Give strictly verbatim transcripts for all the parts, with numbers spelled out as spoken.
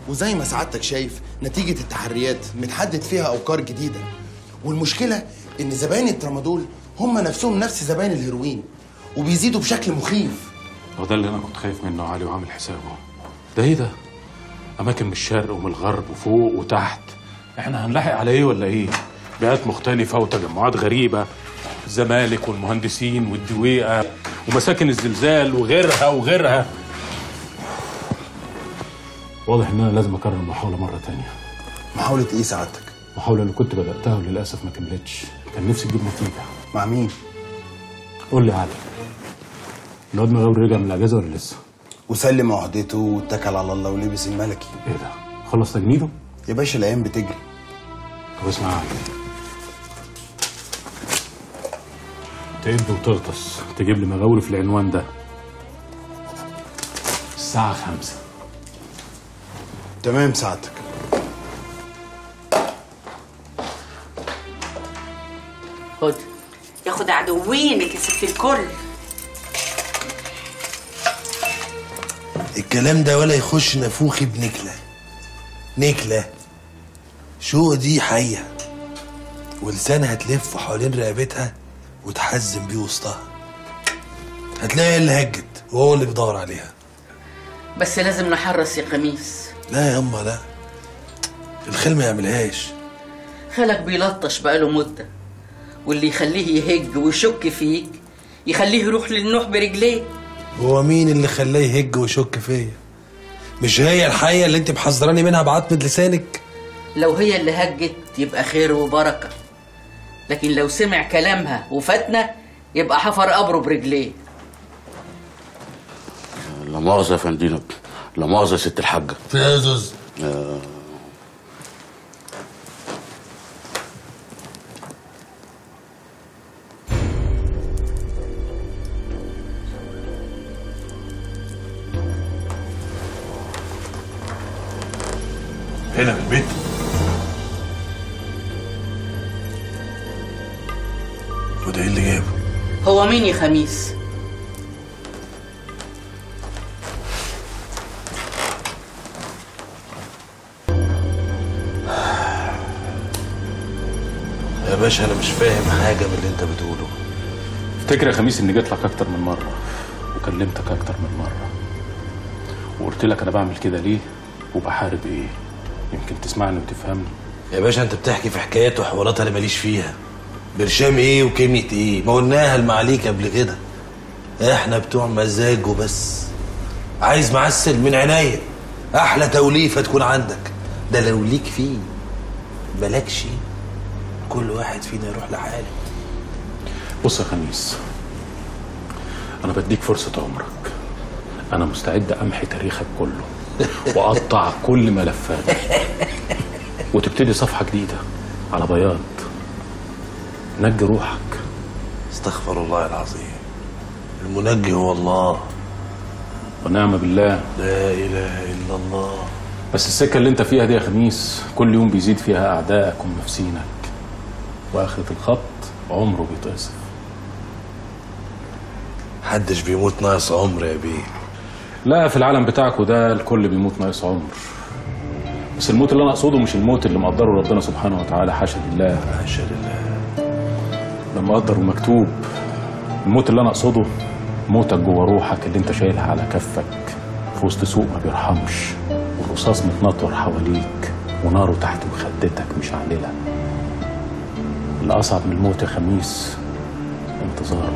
وزي ما سعادتك شايف نتيجة التحريات متحدد فيها أوقار جديدة، والمشكلة إن زباين الترامادول هم نفسهم نفس زباين الهيروين وبيزيدوا بشكل مخيف. هو ده اللي أنا كنت خايف منه علي وعامل حسابه. ده إيه ده؟ أماكن من الشرق ومن الغرب وفوق وتحت، إحنا هنلاحق على إيه ولا إيه؟ بيئات مختلفة وتجمعات غريبة، الزمالك والمهندسين والدويقة ومساكن الزلزال وغيرها وغيرها. واضح ان انا لازم اكرر المحاوله مره تانية. محاوله ايه سعادتك؟ المحاوله اللي كنت بداتها وللاسف ما كملتش، كان نفسي تجيب نتيجه. مع مين؟ قول لي علي، الواد مغاوري رجع من الاجازه ولا لسه؟ وسلم عهدته واتكل على الله ولبس الملكي. ايه ده؟ خلص تجنيده؟ يا باشا الايام بتجري. طب اسمع يا علي، تقب وتغطس تجيب لي مغاوري في العنوان ده الساعه خمسة. تمام سعادتك. خد ياخد عدوينك يا ست الكل. الكلام ده ولا يخش نافوخي بنكله. نكله شو دي حيه ولسانها تلف حوالين رقبتها وتحزم بيه وسطها، هتلاقي اللي هجت وهو اللي بيدور عليها. بس لازم نحرص يا خميس. لا يا اما لا، الخيل ما يعملهاش. خالك بيلطش بقاله مده، واللي يخليه يهج ويشك فيك يخليه يروح للنوح برجليه. هو مين اللي خلاه يهج ويشك فيا؟ مش هي الحيه اللي انت محذراني منها بعتمة لسانك؟ لو هي اللي هجت يبقى خير وبركه، لكن لو سمع كلامها وفاتنا يبقى حفر قبره برجليه. لا مؤاخذة يا فندينا، لا مؤاخذة يا ست الحاجة. في ايه يا زوز؟ آه. هنا في البيت؟ وده ايه اللي جابه؟ هو مين يا خميس؟ يا باشا انا مش فاهم حاجه من اللي انت بتقوله. افتكر يا خميس اني جيت لك اكتر من مره وكلمتك اكتر من مره وقلت لك انا بعمل كده ليه وبحارب ايه، يمكن تسمعني وتفهمني. يا باشا انت بتحكي في حكايات وحوارات انا ماليش فيها. برشام ايه وكيمياء ايه؟ ما قلناها المعاليك قبل كده. احنا بتوع مزاج وبس. عايز معسل من عينيا، احلى توليفه تكون عندك. ده لو ليك فيه مالكش، كل واحد فينا يروح لحاله. بص يا خميس، انا بديك فرصه عمرك، انا مستعد امحي تاريخك كله واقطع كل ملفاتك وتبتدي صفحه جديده على بياض. نجي روحك. استغفر الله العظيم، المنجي هو الله ونعم بالله. لا اله الا الله. بس السكه اللي انت فيها دي يا خميس كل يوم بيزيد فيها اعدائك ومنافسينك، واخرة الخط عمره بيتقصف. محدش بيموت ناقص عمر يا بيه. لا في العالم بتاعكوا ده الكل بيموت ناقص عمر، بس الموت اللي انا اقصده مش الموت اللي مقدره ربنا سبحانه وتعالى، حاشا لله. حاشا لله. ده مقدر ومكتوب. الموت اللي انا اقصده موتك جوه روحك اللي انت شايلها على كفك في وسط سوق ما بيرحمش، والرصاص متنطور حواليك وناره تحت مخدتك مشعلله. اللي اصعب من الموت يا خميس انتظاره.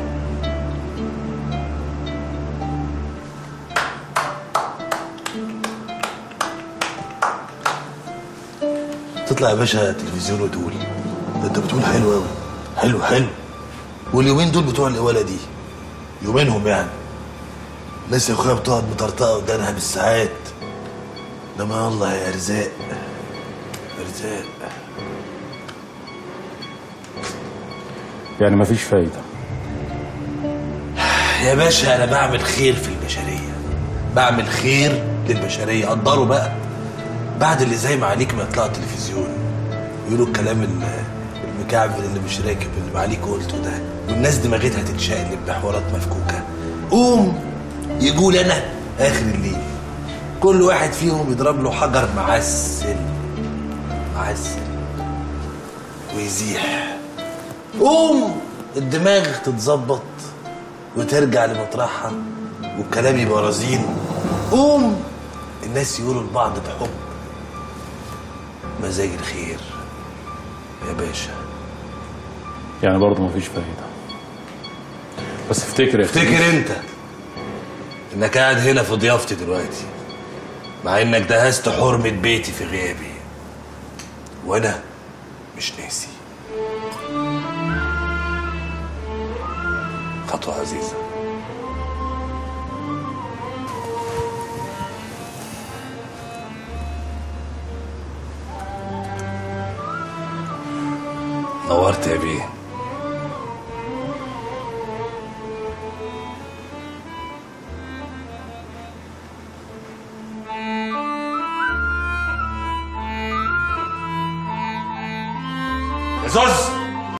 تطلع يا باشا تلفزيون وتقول ده انت بتقول حلو قوي. حلو حلو. واليومين دول بتوع القواله دي يومينهم يعني. الناس يا اخويا بتقعد مطرطقه قدامها بالساعات. انما الله يا ارزاق ارزاق. يعني مفيش فايده يا باشا. انا بعمل خير في البشريه، بعمل خير للبشريه. قدروا بقى بعد اللي زي ما عليك ما يطلع التلفزيون يقولوا الكلام المكعب اللي مش راكب اللي ما عليك قلته ده، والناس دماغتها تتشقلب بحوارات مفكوكه. قوم يقول انا اخر الليل كل واحد فيهم يضرب له حجر معسل معسل ويزيح. قوم الدماغ تتظبط وترجع لمطرحها والكلام يبقى رزين. قوم الناس يقولوا لبعض بحب مزاج الخير يا باشا. يعني برضه مفيش فايدة. بس افتكر يا افتكر انت انك قاعد هنا في ضيافتي دلوقتي، مع انك دهست حرمة بيتي في غيابي، وانا مش ناسي. خطوة عزيزة. نورت يا بيه. يا زوز